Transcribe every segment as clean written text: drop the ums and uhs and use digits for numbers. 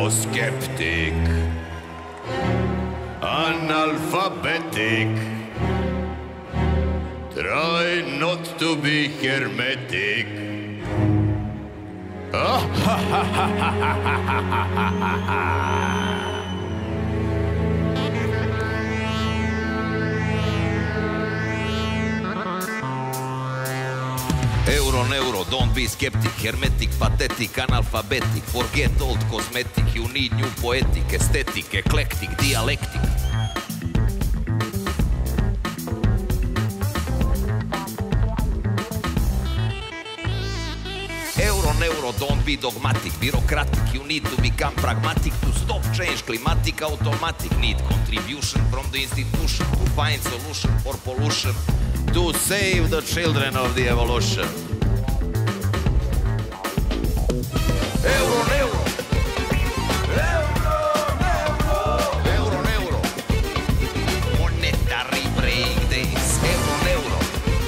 Euroskeptic, analphabetic, try not to be hermetic. Neuro, don't be skeptic, hermetic, pathetic, analphabetic, forget old cosmetic, you need new poetic, aesthetic, eclectic, dialectic. Neuro, don't be dogmatic, bureaucratic, you need to become pragmatic to stop change, climatic, automatic, need contribution from the institution to find solution for pollution, to save the children of the evolution. Neuro, monetary breakdance, neuro,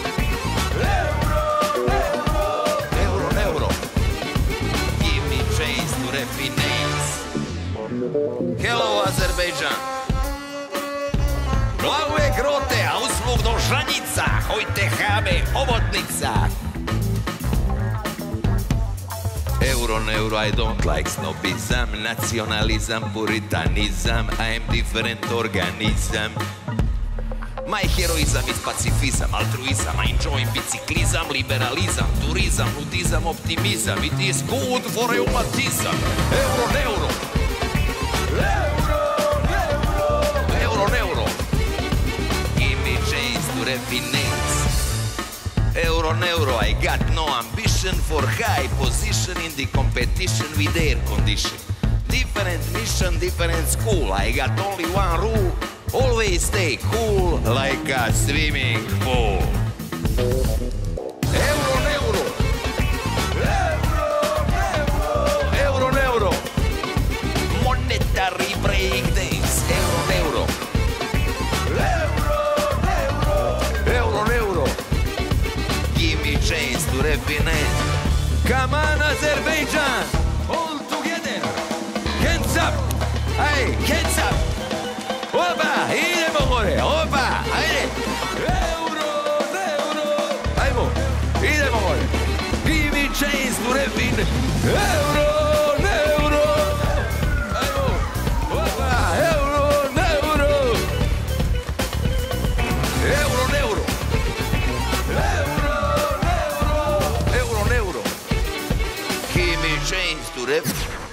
give me change to refinance. Hello Azerbaijan, glavuje grote, a usluh do žanica, hojte chábe, hobotnica. Neuro, I don't like snobism, nacionalism, puritanizam, I am different organism. My heroism is pacifism, altruism, I enjoy biciclism, liberalism, tourism, nudism, optimism, it is good for rheumatism. Neuro, give me change to refinance. Neuro, I got no ambition for high position in the competition with air condition. Different mission, different school, I got only one rule, always stay cool like a swimming pool. Neuro, monetary breakdance, neuro. Give me chance to refinance. Come on Azerbaijan, all together, hands up, hey, hands up. Opa, idemo gore, opa, ajde. Neuro, ajmo, idemo gore. Give me chance to refinance. Neuro, ajmo, opa, neuro. Give me change to rep.